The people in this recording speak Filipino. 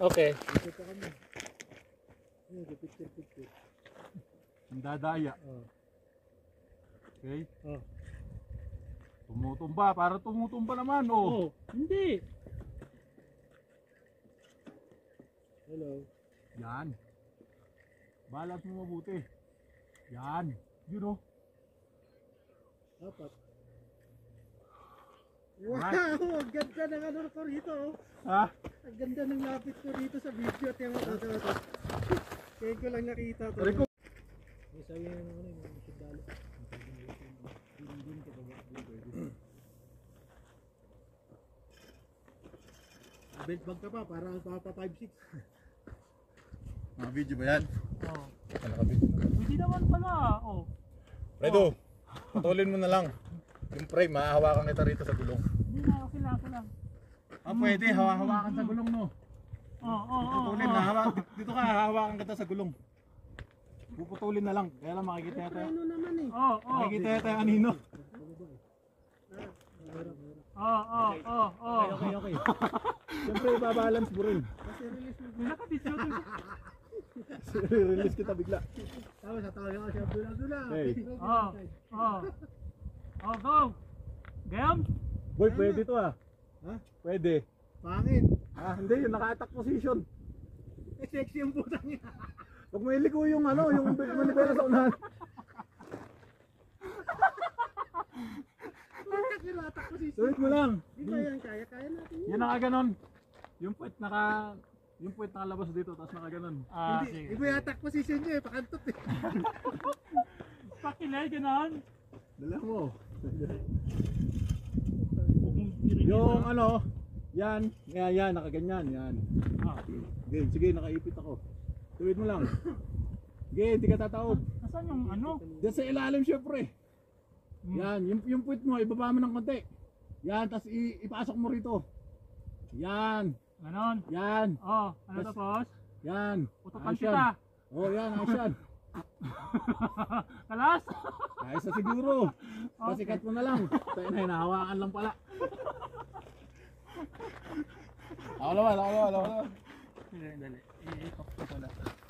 Okay. Ito pa kami. Picture. Ang dadaya. Okay? Tumutumba, para tumutumba naman, oh. Hindi. Hello. Yan. Balat mo mabuti. Yan. Yun, oh. Dapat. Wow! Ang ganda ng ano ko rito. Ha? Ang ganda ng lapit ko dito sa video. Tingnan mo ito. Kaya ko lang nakita to. Rico. May sabi ng ano yung sundalo. Belt bag ka pa para papa 5'6". Mga video ba yan? Oh. Nakabidyo. Hindi naman pala. Oh. Fredo, putulin mo na lang. Yung frame, mahahawakan kita rito sa gulong. Hindi na, okay lang. Pwede, hawakan sa gulong, no? Puputulin na, dito ka, hahawakan kita sa gulong. Puputulin na lang, kaya lang makikita yata. Ano naman eh. Makikita yata yung anino. Okay. Siyempre, ibabalance mo rin. Kasi release mo. May nakabidyo dun. Release kita bigla. Tapos tatawagin ako siya dula. Hey. Go. Game? Boy, pwede to ah. Ha? Pwede. Pangit. Hindi, yung naka-attack position. Sexy yung puta niya. Huwag mo iliko yung ano, yung manibela sa unahan. Attack position. Tuwid mo lang. Di ba yan kaya natin yun. Yan nakaganon. Yung puwet nakalabas dito, tapos nakaganon. Sige. Di ba yung attack position niya eh, pakantot eh. Pakilay, ganon. Dala mo. Yung Yung ano, yan, nakaganyan, yan. Game, sige, nakaipit ako. Tuwid mo lang. Sige, hindi ka tataob. Nasaan yung ano? Diyan sa ilalim syempre. Yan, yung puwet mo, ibaba mo ng konti. Yan, tapos ipasok mo rito. Yan, Ganon. yan, Ano to, boss? yan. Putukan Ayos yan. kita. Yan, ayos yan. Kalas? Ayos na siguro. Pasikat mo na lang. Tayo na, hinahawakan lang pala. Ako naman. Dali. I-talk ko pala.